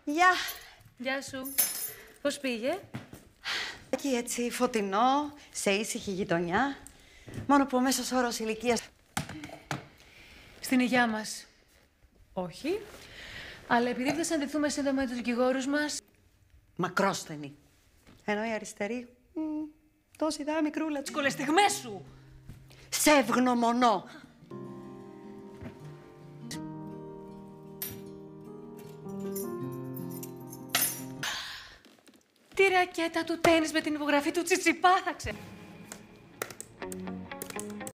Γεια. Γεια σου. Πώς πήγε? Εκεί έτσι φωτεινό, σε ήσυχη γειτονιά. Μόνο που ο μέσος όρος ηλικίας... Στην υγειά μας. Όχι. Αλλά επειδή θα συναντηθούμε σύντομα με τους δικηγόρους μας... Μακρόσθενη. Ενώ η αριστερή... τόση δά μικρούλα. Σκολεστιγμές σου! Σε ευγνωμονώ. Τη ρακέτα του τένις με την υπογραφή του Τσιτσιπά θα